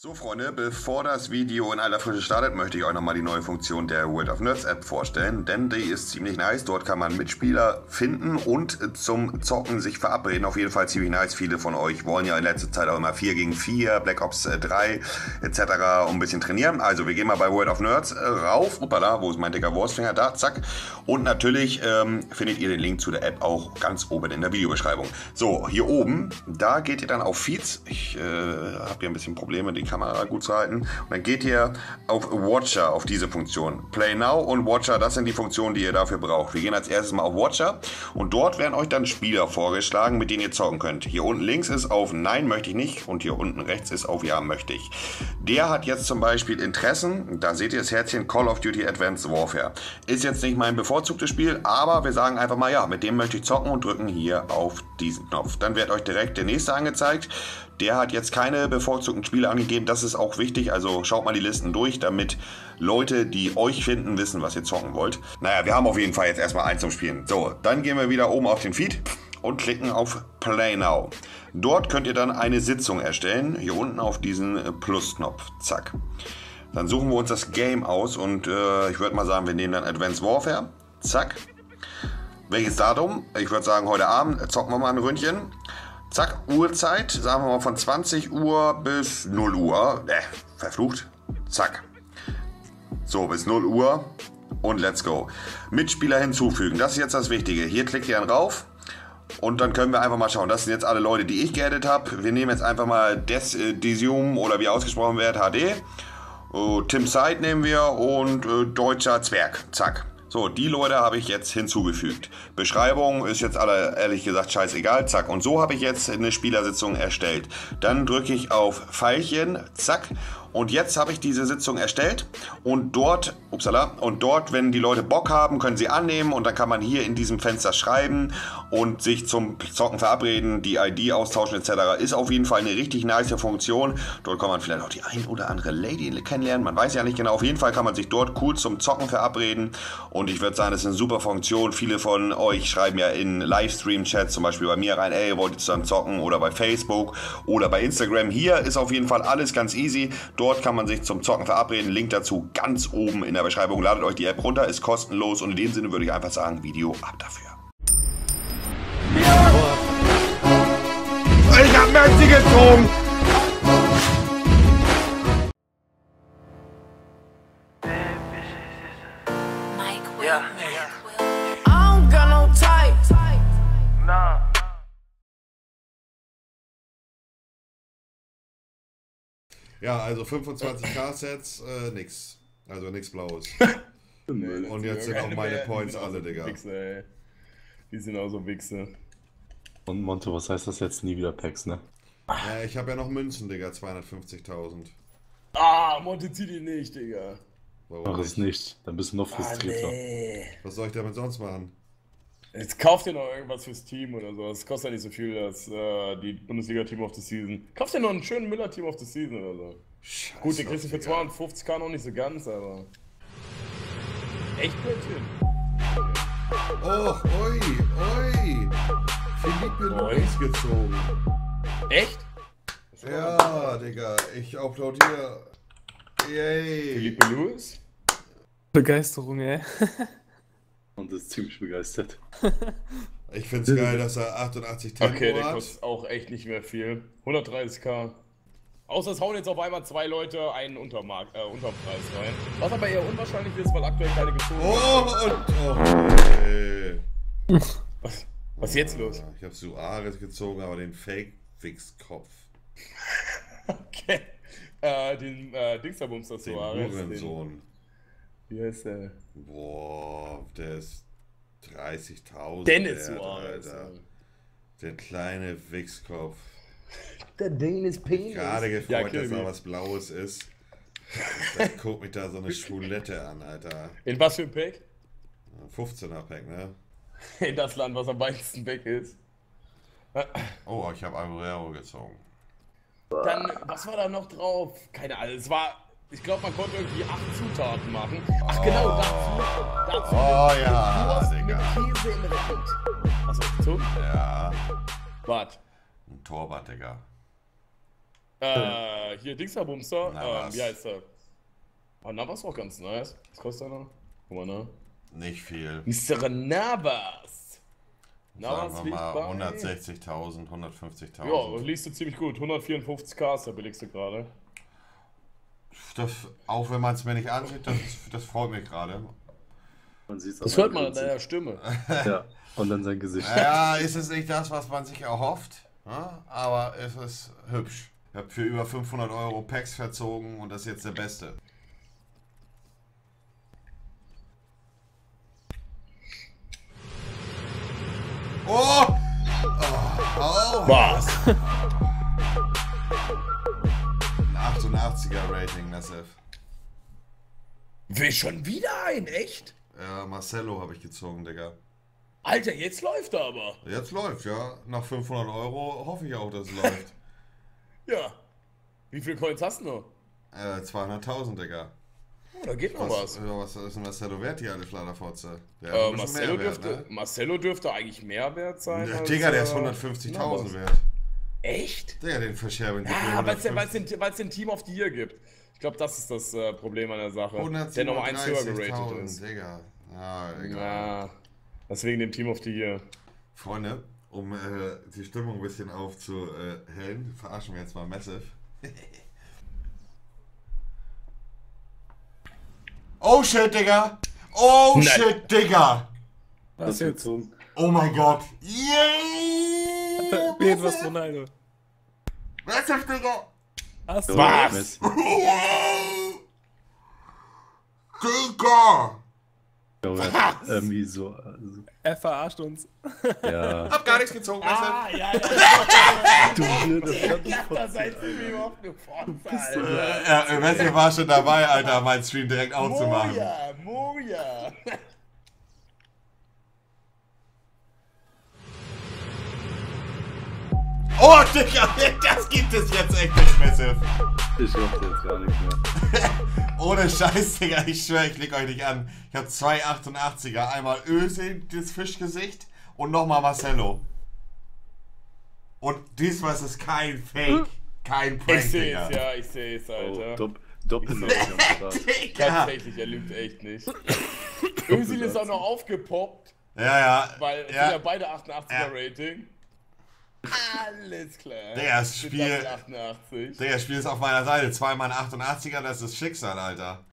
So Freunde, bevor das Video in aller Frische startet, möchte ich euch nochmal die neue Funktion der World of Nerds App vorstellen, denn die ist ziemlich nice. Dort kann man Mitspieler finden und zum Zocken sich verabreden. Auf jeden Fall ziemlich nice. Viele von euch wollen ja in letzter Zeit auch immer 4 gegen 4, Black Ops 3 etc. ein bisschen trainieren. Also wir gehen mal bei World of Nerds rauf. Uppala, wo ist mein dicker Wurstfinger? Da, zack. Und natürlich findet ihr den Link zu der App auch ganz oben in der Videobeschreibung. So, hier oben, da geht ihr dann auf Feeds. Ich habe hier ein bisschen Probleme, die Kamera gut zu halten. Und dann geht ihr auf Watcher, auf diese Funktion. Play Now und Watcher, das sind die Funktionen, die ihr dafür braucht. Wir gehen als erstes mal auf Watcher und dort werden euch dann Spieler vorgeschlagen, mit denen ihr zocken könnt. Hier unten links ist auf Nein möchte ich nicht und hier unten rechts ist auf Ja möchte ich. Der hat jetzt zum Beispiel Interessen, da seht ihr das Herzchen Call of Duty Advanced Warfare. Ist jetzt nicht mein bevorzugtes Spiel, aber wir sagen einfach mal ja, mit dem möchte ich zocken und drücken hier auf diesen Knopf. Dann wird euch direkt der nächste angezeigt. Der hat jetzt keine bevorzugten Spiele angegeben, das ist auch wichtig, also schaut mal die Listen durch, damit Leute, die euch finden, wissen, was ihr zocken wollt. Naja, wir haben auf jeden Fall jetzt erstmal eins zum Spielen. So, dann gehen wir wieder oben auf den Feed und klicken auf Play Now. Dort könnt ihr dann eine Sitzung erstellen, hier unten auf diesen Plus-Knopf, zack. Dann suchen wir uns das Game aus und ich würde mal sagen, wir nehmen dann Advanced Warfare, zack. Welches Datum? Ich würde sagen, heute Abend zocken wir mal ein Ründchen. Zack, Uhrzeit, sagen wir mal von 20 Uhr bis 0 Uhr. Verflucht. Zack. So, bis 0 Uhr und let's go. Mitspieler hinzufügen, das ist jetzt das Wichtige. Hier klickt ihr dann rauf und dann können wir einfach mal schauen. Das sind jetzt alle Leute, die ich geaddet habe. Wir nehmen jetzt einfach mal Desium oder wie ausgesprochen wird, HD. Tim Side nehmen wir und Deutscher Zwerg. Zack. So, die Leute habe ich jetzt hinzugefügt. Beschreibung ist jetzt alle ehrlich gesagt scheißegal. Zack. Und so habe ich jetzt eine Spielersitzung erstellt. Dann drücke ich auf Pfeilchen. Zack. Und jetzt habe ich diese Sitzung erstellt und dort, wenn die Leute Bock haben, können sie annehmen und dann kann man hier in diesem Fenster schreiben und sich zum Zocken verabreden, die ID austauschen etc. Ist auf jeden Fall eine richtig nice Funktion. Dort kann man vielleicht auch die ein oder andere Lady kennenlernen, man weiß ja nicht genau. Auf jeden Fall kann man sich dort cool zum Zocken verabreden und ich würde sagen, das ist eine super Funktion. Viele von euch schreiben ja in Livestream-Chats, zum Beispiel bei mir rein, ey, wollt ihr zusammen zocken oder bei Facebook oder bei Instagram. Hier ist auf jeden Fall alles ganz easy. Dort kann man sich zum Zocken verabreden. Link dazu ganz oben in der Beschreibung. Ladet euch die App runter, ist kostenlos und in dem Sinne würde ich einfach sagen, Video ab dafür. Ja. Ich hab Merci gezogen! Ja. I don't got no type. Nah. Ja, also 25k Sets, nix. Also nix Blaues. Nee, und jetzt sind auch meine Points alle, Digga. Wichse, ey. Die sind auch so Wichse. Und Monte, was heißt das jetzt? Nie wieder Packs, ne? Ja, ich habe ja noch Münzen, Digga, 250.000. Ah, Monte, zieh die nicht, Digga. Warum Mach es nicht, dann bist du noch frustrierter. Nee. Was soll ich damit sonst machen? Jetzt kauf dir noch irgendwas fürs Team oder so. Das kostet ja nicht so viel, das die Bundesliga-Team of the Season. Kauf dir noch einen schönen Müller-Team of the Season oder so. Scheiße, Gut, den kriegst du für 250k noch nicht so ganz, aber... Echt Blödsinn. Oh, oi, oi. Philippe Luis gezogen. Echt? Ja, Digga, ich applaudiere. Yay. Philippe Luis? Begeisterung, ey. Und ist ziemlich begeistert. Ich find's geil, dass er 88 Tempo Okay, der hat. kostet auch echt nicht mehr viel. 130k. Außer es hauen jetzt auf einmal 2 Leute einen Unterpreis rein. Was aber eher unwahrscheinlich ist, weil aktuell keine gezogen Oh, und... Oh, Was ist jetzt los? Ich habe Suarez gezogen, aber den Fake-Fix-Kopf. Okay. Den Dingsterbumster Den Suarez. Hurensohn. Wie heißt der? Boah, der ist 30.000. Dennis wert, Suarez. Alter. Der kleine Wichskopf. Der Dennis Penis. Gerade gefreut, Ja, dass da was Blaues ist. Dann guckt mich da so eine Schwulette an, Alter. In was für ein Pack? 15er Pack, ne? In das Land, was am weitesten weg ist. Oh, ich habe Aguero gezogen. Dann, was war da noch drauf? Keine Ahnung, es war... Ich glaube, man konnte irgendwie 8 Zutaten machen. Ach genau, dazu. Oh ja, Wurst Digga. mit Käse in Rund. Hast du das gezogen? Ja. Wart. Ein Torwart, Digga. Hier Dingsabumster. Navas. Wie heißt der? Oh, Navas ist auch ganz nice. Was kostet der noch? Guck mal, ne? Nicht viel. Mr. Navas. Sagen wir liegt mal bei 160.000, 150.000. Ja, liest du ziemlich gut. 154k ist der billigste gerade. Auch wenn man es mir nicht ansieht, das freut mich gerade. Man sieht's Das aber hört man an ganz- deiner Stimme. Ja, und dann sein Gesicht. Ja, ist es nicht das, was man sich erhofft, ne? Aber es ist hübsch. Ich habe für über 500 Euro Packs verzogen und das ist jetzt der beste. Oh! Oh! Was? Ein 88er Rating, Massive. Will schon wieder ein, echt? Ja, Marcelo habe ich gezogen, Digga. Alter, jetzt läuft er aber. Jetzt läuft, ja. Nach 500 Euro hoffe ich auch, dass es läuft. Ja. Wie viele Coins hast du noch? 200.000, Digga. Oh, da geht noch was. Was ist denn Marcelo wert, die alte Fladerfotze? Der hat ein bisschen Marcelo, mehr dürfte, wert, ne? Marcelo dürfte eigentlich mehr wert sein. Ja, als, Digga, der ist Navas. 150.000 wert. Echt? Digga, den verscherben Ja, weil es den Team of the Year gibt. Ich glaube, das ist das Problem an der Sache. Der Nummer 1 höher geratet ist. Digga. Ja, egal. Ja, deswegen dem Team of the Year. Freunde, um die Stimmung ein bisschen aufzuhellen, verarschen wir jetzt mal Massive. Oh shit, Digga! Oh Nein. shit, Digga! Was jetzt? gezogen. Oh mein Gott! Yeah! Wie etwas Ronaldo. Massive, Digga! Hast du? So, Was? Messi. Digga! Junge, irgendwie so. Also, Er verarscht uns. ja. Hab gar nichts gezogen, Massive. Ja, Du wirst da seid ihr mir überhaupt gefordert, Alter. Ja, Messi war schon dabei, Alter, meinen Stream direkt aufzumachen. Moja. Oh, Digga, das gibt es jetzt echt nicht, Massive. Ich hoffe jetzt gar nicht mehr. Ohne Scheiß, Digga, ich schwöre, ich leg euch nicht an. Ich hab zwei 88er, einmal Özil, das Fischgesicht und nochmal Marcelo. Und diesmal ist es kein Fake, kein Prank, Ich seh's, Digga. ja, ich seh's, Alter. Oh, Doppelnot am Start. Digga. Tatsächlich, er lügt echt nicht. Özil ist auch noch aufgepoppt, Ja, ja. weil es sind ja. ja beide 88er Rating. Alles klar. Digga, das Sind Spiel, damit 88. Digga, das Spiel ist auf meiner Seite. Zweimal ein 88er, das ist Schicksal, Alter.